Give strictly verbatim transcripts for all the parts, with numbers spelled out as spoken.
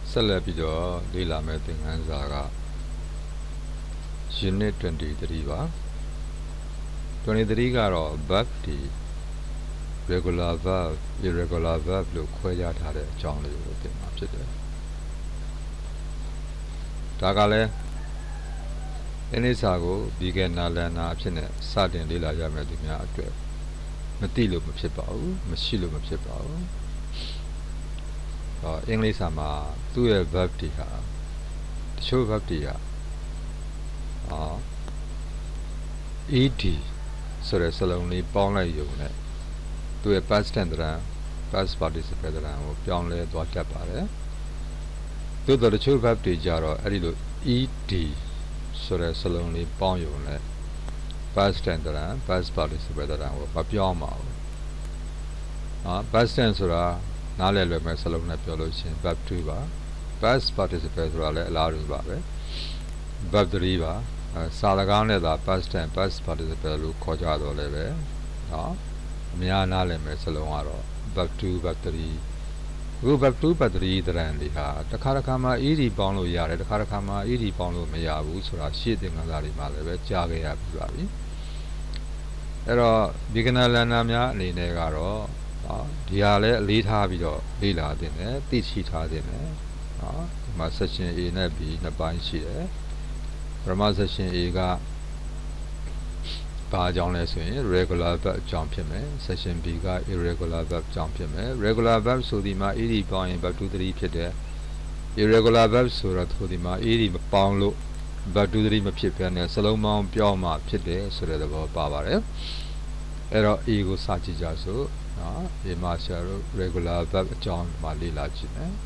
ဆက်လက်ပြီးတော့လေ့လာမယ့်သင်ခန်းစာက Unit twenty-three ပါ twenty-three ကတော့ verb တွေ regular verb irregular verb လို့ခွဲခြားထားတဲ့အကြောင်းလေးကိုသင်မှာဖြစ်တယ်ဒါကလည်းဒီနေ့စာကို beginner learner အဖြစ်နဲ့စတင်လေ့လာရမယ့်သူများအတွက်မသိလို့မဖြစ်ပါဘူးမရှိလို့မဖြစ်ပါဘူးအင်္ဂလိပ်စာမှာသူ့ရဲ့ verb တွေဟာတချို့ verb တွေကအာ ed ဆိုတဲ့စလုံးလေးပေါင်းလိုက်ရုံနဲ့သူ့ရဲ့ past tense တန်း past participle တန်းကိုပြောင်းလဲသွားတတ်ပါတယ်သို့တော်တချို့ verb တွေကြတော့အဲ့ဒီလို ed ဆိုတဲ့စလုံးလေးပေါင်းရုံနဲ့ past tense တန်း past participle တန်းကိုမပြောင်းပါဘူးအာ past tense ဆိုတာနားလည်လွယ်မဲ့စလုံးနဲ့ပြောလို့ရှိရင် verb two ပါ past participle ဆိုတာလည်းအလားတူပါပဲ verb three ပါစာစကားနဲ့သာ past tense past participle လို့ခေါ်ကြတော့လည်းပဲနော်အများနားလည်မဲ့စလုံးကတော့ verb two verb three အခု verb two verb three တန်းလေးဟာတစ်ခါတစ်ခါမှာ ed ပေါင်းလို့ရတယ်တစ်ခါတစ်ခါမှာ ed ပေါင်းလို့မရဘူးဆိုတာရှေ့သင်ခန်းစာတွေမှာလည်းပဲကြားခဲ့ရပြီးပါပြီအဲ့တော့ beginner learner များအနေနဲ့ကတော့ဒီဟာလည်းအလေးထားပြီးတော့လေ့လာသင့်တယ်သိရှိထားသင့်တယ်နော်ဒီမှာ section A နဲ့ B နှစ်ပိုင်းရှိတယ်ပထမ section A ကဘာအကြောင်းလဲဆိုရင် regular verb အကြောင်းဖြစ်မယ် section B က irregular verb အကြောင်းဖြစ်မယ် regular verb ဆိုဒီမှာ ed ပေါင်းရင် verb two three ဖြစ်တယ် irregular verb ဆိုတော့ဆိုဒီမှာ ed မပေါင်းလို့ verb two three မဖြစ်ဘဲနဲ့စလုံးပေါင်းပြောင်းမှဖြစ်တယ်ဆိုတဲ့သဘောပါပါတယ်အဲ့တော့ A ကိုစကြည့်ကြစို့နော်ဒီမှာဆရာတို့ regular verb အကြောင်းမှာလေ့လာကြည့်မယ်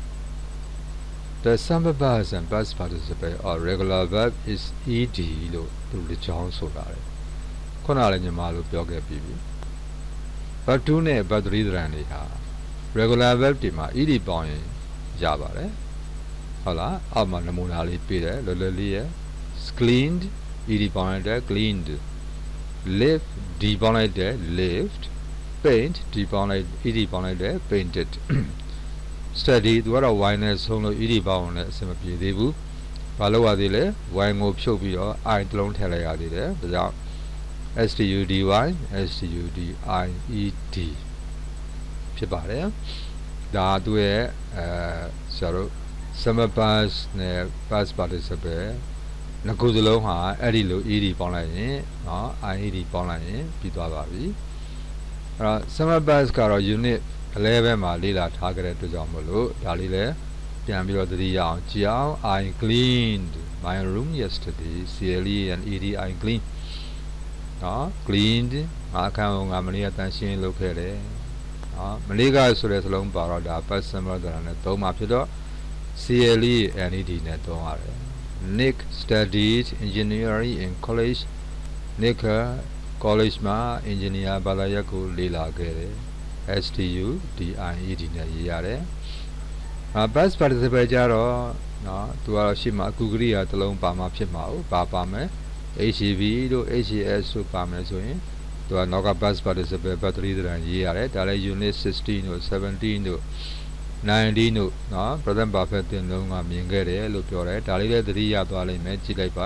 The summer past and past participle or regular verb is ed လို့သူတို့ကြောင်းဆိုတာလေခုနလည်းညီမတို့ပြောခဲ့ပြီးပြီ verb two နဲ့ verb three တန်းတွေဟာ regular verb တွေမှာ ed ပေါင်းရင်ရပါတယ်ဟုတ်လားအောက်မှာနမူနာလေးပြတယ်လောလောလေးရ cleaned ed ပေါင်းလိုက်တယ် cleaned live d ပေါင်းလိုက်တယ် lived paint ဒီပေါင်းလိုက် ed ပေါင်းလိုက်တယ် painted study သူကတော့ y နဲ့ဆုံးလို့ ed ပေါင်းနဲ့အဆင်မပြေသေးဘူးဘာလို့ရသေးလဲ y ကိုဖြုတ်ပြီးတော့ i တလုံးထည့်လိုက်ရသေးတယ်ဒါကြောင့် study study ied ဖြစ်ပါတယ်ဒါသူရဲ့အဲဆရာတို့ summer past နဲ့ past participle နှစ်ခုစလုံးဟာအဲ့ဒီလို ed ပေါင်းလိုက်ရင်နော် ied ပေါင်းလိုက်ရင်ပြီးသွားပါပြီအဲ့တော့ summer past ကတော့ unit eleven မှာလေ့လာထားကြတဲ့အတွက်ကြောင့်မလို့ဒါလေးလည်းပြန်ပြီးတော့သတိရအောင်ကြည့်အောင် I cleaned my room yesterday C L E and E D I cleaned နော် cleaned ငါအခန်းကိုငါမနေ့ကတန်းရှင်းလုပ်ခဲ့တယ်နော်မနေ့ကဆိုတဲ့စလုံးပါတော့ဒါ past simple ကလည်းသုံးမှာဖြစ်တော့ C L E and E D နဲ့သုံးရတယ် Nick studied engineering in college Nick college မှာ engineer ဘာသာရပ်ကိုလေ့လာခဲ့တယ်S T U D I E D နဲ့ရေးရတယ်။အာ past participle ကြတော့နော်သူကတော့ရှေ့မှာအခုကရိယာတစ်လုံးပါမှာဖြစ်မှာဟုတ်ပါပါမယ် H E V တို့ H A S တို့ပါမယ်ဆိုရင်သူကနောက်က past participle verb three တန်းရေးရတယ်ဒါလည်း unit sixteen တို့seventeen တို့nineteen တို့နော် present perfect တင်လုံးကမြင်ခဲ့တယ်လို့ပြောတယ်ဒါလေးလည်းသတိရသွားလိမ့်မယ်ကြည့်လိုက်ပါ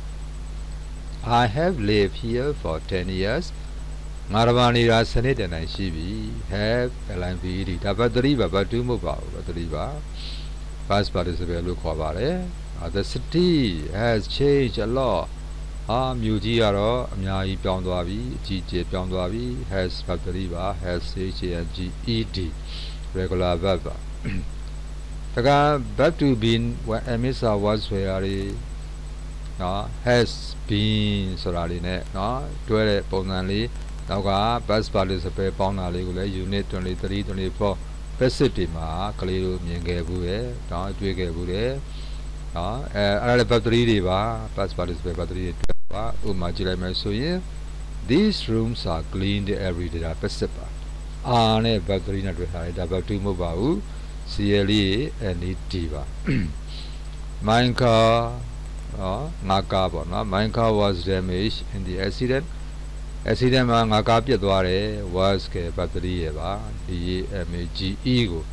I have lived here for ten yearsငါတပါနေတာစနစ်တန်တိုင်းရှိပြီ have lnved ဒါ verb three ပါ verb two မဟုတ်ပါဘူး verb three ပါ past participle လို့ခေါ်ပါတယ် the city has changed a lot ဟာမြို့ကြီးကတော့အများကြီးပြောင်းသွားပြီအကြီးကျယ်ပြောင်းသွားပြီ has verb three ပါ has h a n g e d regular verb ပါတက verb to been when emisa was where နော် has been ဆိုတာလေးနဲ့နော်တွဲတဲ့ပုံစံလေးနောက်က past participle ပေါင်းတာလေးကိုလည်း unit twenty-three twenty-four passive တွေမှာကလေးတို့မြင်ခဲ့ဘူးရဲ့နော်တွေ့ခဲ့ဘူးတယ်နော်အဲအဲ့ဒါလည်း verb three တွေပါ past participle verb three တွေတွေ့ပါဥပမာကြည့်လိုက်မယ်ဆိုရင် these rooms are cleaned every day ဒါ passive ပါအာနဲ့ verb three နဲ့တွေ့ထားတယ်ဒါ verb two မဟုတ်ပါဘူး C L E N E D ပါ my car နော်ငါကားပေါ့နော် my car was damaged in the accident accident မှာငါကားပြတ်သွားတယ် was က verb three ရပါ D A M A G E ကို D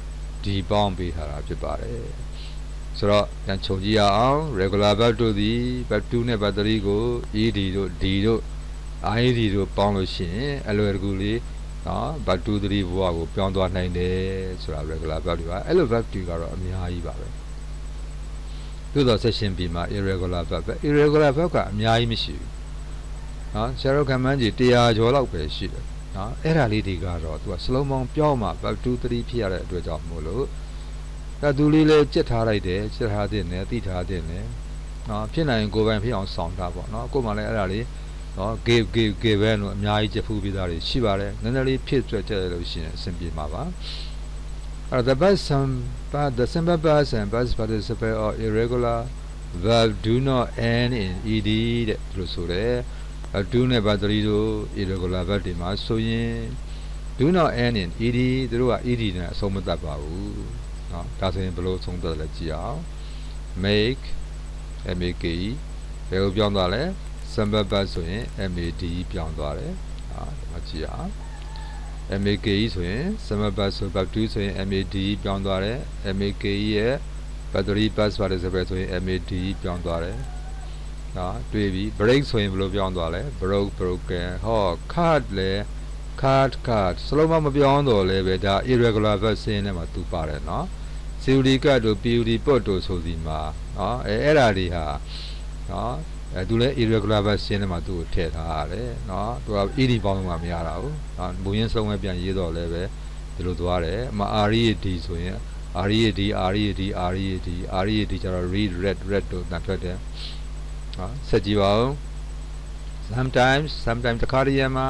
D ပေါင်းပေးထားတာဖြစ်ပါတယ်ဆိုတော့ပြန်ချုပ်ကြည့်ရအောင် regular verb တို့သည် verb two နဲ့ verb three ကို ed တို့ d တို့ id တို့ပေါင်းလို့ရှိရင်အလွယ်တကူလေးနော် verb two three ဘဝကိုပြောင်းသွားနိုင်တယ်ဆိုတာ regular verb တွေပါအဲ့လို verb တွေကတော့အများကြီးပါပဲသို့တော့ section B မှာ irregular verb ပဲ irregular verb ကအများကြီးမရှိဘူးနော်ဆရာတို့ခံမှန်းကြည့်one hundredကျော်လောက်ပဲရှိတယ်နော်အဲ့ဒါလေးတွေကတော့သူက slow motion ပြောင်းမှ verb two three ဖြစ်ရတဲ့အတွက်ကြောင့်မို့လို့ဒါသူလေးလေးကြက်ထားလိုက်တယ်ကြက်ထားတဲ့နဲ့တိထားတဲ့နဲ့နော်ဖြစ်နိုင်ကိုယ်ပိုင်ဖြစ်အောင်ဆောင်ထားပေါ့နော်ကိုယ်မှလည်းအဲ့ဒါလေးနော် give give give ပဲလို့အများကြီးကြက်ဖူးပြီးသားတွေရှိပါတယ်နည်းနည်းလေးဖြစ်ကြက်ကြက်လို့ရှိရင်အဆင်ပြေမှာပါအဲ့the past some but the simple past and past participle or irregular verb do not end in ed တဲ့လို့ဆိုတယ် do နဲ့ verb three တို့ irregular verb တွေမှာဆိုရင် do not end in ed သူတို့က ed နဲ့အဆုံးမသတ်ပါဘူးနော်ဒါဆိုရင်ဘယ်လိုအဆုံးသတ်လဲကြည့်အောင် make make ဘယ်လိုပြောင်းသွားလဲ simple past ဆိုရင် mad ပြောင်းသွားတယ်ဟာဒီမှာကြည့်အောင် make ဆိုရင် simple past ဆို verb two ဆိုရင် mad ပြောင်းသွားတယ် make ရဲ့ verb three past participle ဆိုရင် mad ပြောင်းသွားတယ်နော်တွေ့ပြီ break ဆိုရင်ဘယ်လိုပြောင်းသွားလဲ broke broken ဟော cut လဲ cut cut စလုံးမမပြောင်းတော့လဲပဲဒါ irregular verb စင်းထဲမှာသူပါတယ်နော် cud cut တို့ pud put တို့ဆိုဒီမှာနော်အဲအဲ့ဒါတွေဟာနော်အဲသူလဲ irregular verb စင်းထဲမှာသူ့ကိုထည့်ထားရတယ်နော်သူက ed ပေါင်းလို့မရတာဘူးနော်မူရင်းဆုံးပဲပြန်ရေးတော့လဲပဲဒီလိုသွားတယ်အမ red ဆိုရင် red red red red ကျတော့ read red red တို့တန်ထွက်တယ်နော်ဆက်ကြည့်ပါဦး sometimes sometimes တခါတည်းမှာ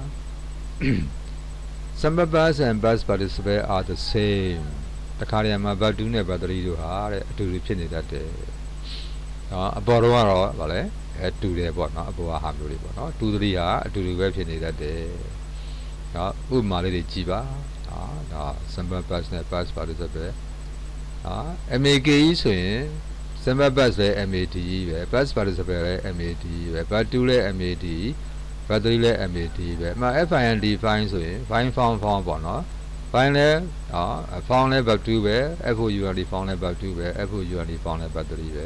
simple past and past participle are the same တခါတည်းမှာ verb two နဲ့ verb three တို့ဟာတဲ့အတူတူဖြစ်နေတတ်တယ်နော်အပေါ်တော့ကတော့ဗာလဲအတူတယ်ပေါ့နော်အပေါ်ကဟာမျိုးတွေပေါ့နော်two threeဟာအတူတူပဲဖြစ်နေတတ်တယ်နော်ဥပမာလေးတွေကြည့်ပါနော်ဒါ simple past နဲ့ past participle နော် make ဆိုရင်simple past ပဲ mad ပဲ past participle လည်း mad ပဲ verb two လည်း mad verb three လည်း mad ပဲအမှ find find ဆိုရင် find found found ပေါ့နော် find လည်းနော် found လည်း verb two ပဲ found found လည်း verb two ပဲ found found လည်း verb three ပဲ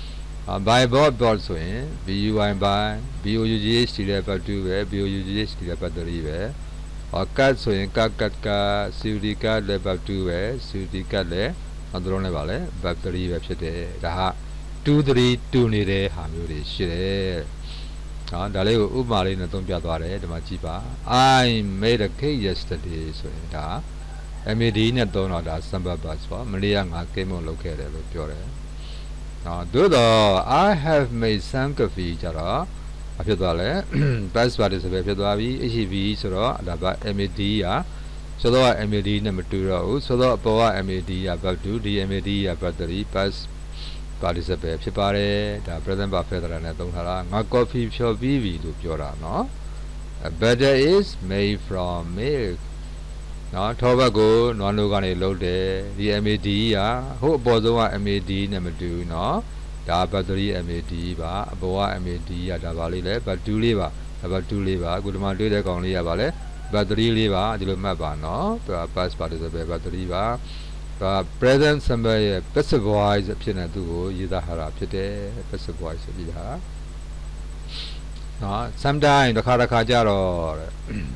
by board board ဆိုရင် buy by bough လည်း verb two ပဲ bough လည်း verb three ပဲ cut ဆိုရင် cut cut cut cud cut လည်း verb two ပဲ cud cut လည်းနောက်တော့လည်းပါလဲ verb three ပဲဖြစ်တယ်ဒါဟာtwo three twoနေတဲ့ဟာမျိုးတွေရှိတယ်နော်ဒါလေးကိုဥပမာလေးနဲ့သုံးပြသွားတယ်ဒီမှာကြည့်ပါ I made a cake yesterday ဆိုရင်ဒါ mad နဲ့သုံးတော့ဒါ simple past ပေါ့မလေးကငါကိတ်မုံလုပ်ခဲ့တယ်လို့ပြောတယ်နော်သို့တော့ I have made some coffee ကြတော့အဖြစ်သွားလဲ past participle ဖြစ်သွားပြီ hv ဆိုတော့ဒါက mad ကဆိုတော့ mad နဲ့မတူတော့ဘူးဆိုတော့အပေါ်က mad က verb two ဒီ mad က verb three past participle ဖြစ်ပါတယ်ဒါ present perfect နဲ့သုံးထားတာငါ coffee ဖြော်ပြီးပြီလို့ပြောတာနော် butter is made from milk နော်ထောပတ်ကိုနွားနိုးကနေလုပ်တယ်ဒီ mad ကဟိုအပေါ်ဆုံးက mad နဲ့မတူဘူးနော်ဒါ verb three mad ပါအပေါ်က mad ကဒါပါလေးလဲ verb two လေးပါဒါ verb two လေးပါအခုဒီမှာတွေ့တဲ့ကောင်လေးကပါလဲ verb three လေးပါဒီလိုမှတ်ပါနော်သူက past participle verb three ပါဒါ present simple ရဲ့ passive voice အဖြစ်နဲ့သူ့ကိုရေးသားထားတာဖြစ်တယ် passive voice ဆိုပြီးတာနော် sometime တစ်ခါတစ်ခါကြတော့တဲ့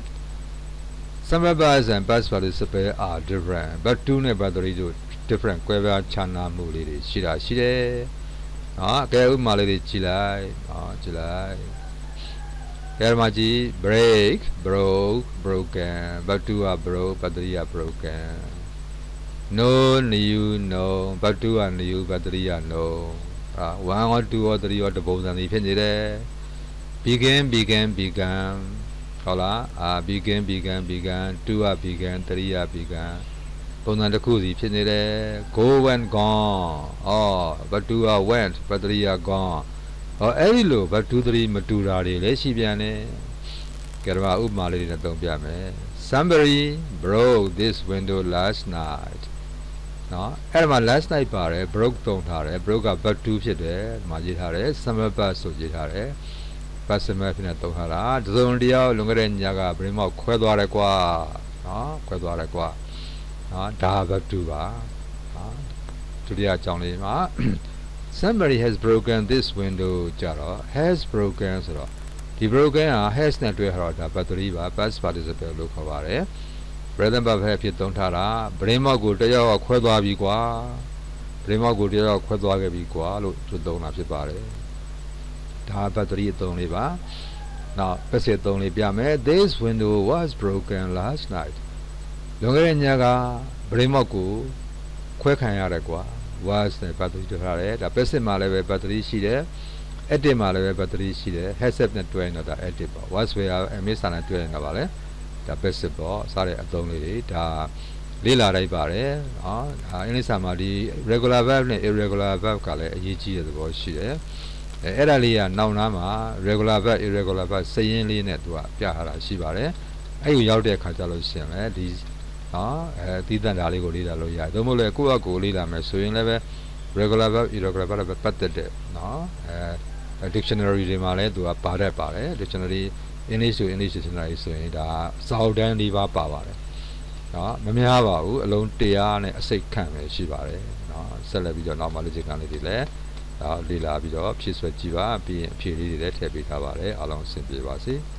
simple past and past participle are different but two နဲ့ verb three တို့ different ကွဲပြားခြားနားမှုလေးတွေရှိတာရှိတယ်နော်အကဲဥပမာလေးတွေကြည့်လိုက်နော်ကြည့်လိုက်ဒီမှာကြည့် break broke broken verb two က broke verb three က broken no new no verb two က new verb three က no အာ one or two or three or တပုံစံတွေဖြစ်နေတယ် begin begin began ဟုတ်လားအာ begin began began two က began three က began ပုံစံတစ်ခုစီဖြစ်နေတယ် go went gone အော် verb two က went verb three က gone ဟောအဲ့ဒီလို verb two three မတူတာတွေလည်းရှိပြန်တယ်ကဲတော့ဥပမာလေးတွေနဲ့သုံးပြမယ် somebody broke this window last night နော်အဲ့ဒါမှာ last night ပါတယ် broke သုံးထားတယ် broke က verb two ဖြစ်တယ်ဒီမှာရေးထားတယ် simple past ဆိုရေးထားတယ် past simple ဖြစ်နေသုံးထားတာတစုံတယောက်လွန်ခဲ့တဲ့ညကဗရင်မောက်ခွဲသွားတယ်ကွာနော်ခွဲသွားတယ်ကွာနော်ဒါ verb two ပါဒုတိယအကြောင်းလေးမှာ somebody has broken this window ကြတော့ has broken ဆိုတော့ဒီ broken ဟာ has နဲ့တွဲထားတော့ဒါ battery ပါ past participle လို့ခေါ်ပါတယ် present perfect အဖြစ်သုံးထားတာဗရင်မောက်ကိုတယောက်ကခွဲသွားပြီကွာဗရင်မောက်ကိုတယောက်ကခွဲသွားခဲ့ပြီကွာလို့သူသုံးတာဖြစ်ပါတယ်ဒါ battery အသုံးလေးပါနောက် passive အသုံးလေးပြမယ် this window was broken last night လွန်ခဲ့တဲ့ညကဗရင်မောက်ကိုခွဲခံရတယ်ကွာ was နဲ့ battery တွဲထားတယ်ဒါ passive မှာလည်းပဲ battery ရှိတယ် active မှာလည်းပဲ battery ရှိတယ် has နဲ့တွဲရင်တော့ဒါ active ပေါ့ was where ms နဲ့တွဲရင်တော့ဗာလဲဒါ passive ပေါ့စတဲ့အသုံးလေးတွေဒါလေ့လာလိုက်ပါတယ်နော်အင်္ဂလိပ်စာမှာဒီ regular verb နဲ့ irregular verb ကလည်းအရေးကြီးတဲ့သဘောရှိတယ်အဲအဲ့ဒါလေးကနောက်နားမှာ regular verb irregular verb စရင်းလေးနဲ့သူကပြထားတာရှိပါတယ်အဲ့ကိုရောက်တဲ့အခါကျလို့ရှိရင်လည်းဒီနော်အဲတည်တံ့တာလေးကိုလေ့လာလို့ရတယ်သို့မဟုတ်လည်းကိုယ့်အကူလေ့လာမယ်ဆိုရင်လည်းပဲ regular verb irregular verb ပဲပတ်သက်တဲ့နော်အဲ dictionary တွေမှာလည်းသူကပါတတ်ပါတယ် dictionary English to English dictionary ဆိုရင်ဒါစာအုပ်တန်းလေးပါပါပါတယ်နော်မများပါဘူးအလုံးone hundredနဲ့အစိတ်ခန့်ပဲရှိပါတယ်နော်ဆက်လက်ပြီးတော့နောက်မှလေ့ကျင့်ခန်းလေးတွေလည်းဒါလေ့လာပြီးတော့ဖြည့်ဆွဲကြည့်ပါပြီးရင်အဖြေလေးတွေလည်းထည့်ပေးထားပါတယ်အားလုံးအဆင်ပြေပါစေ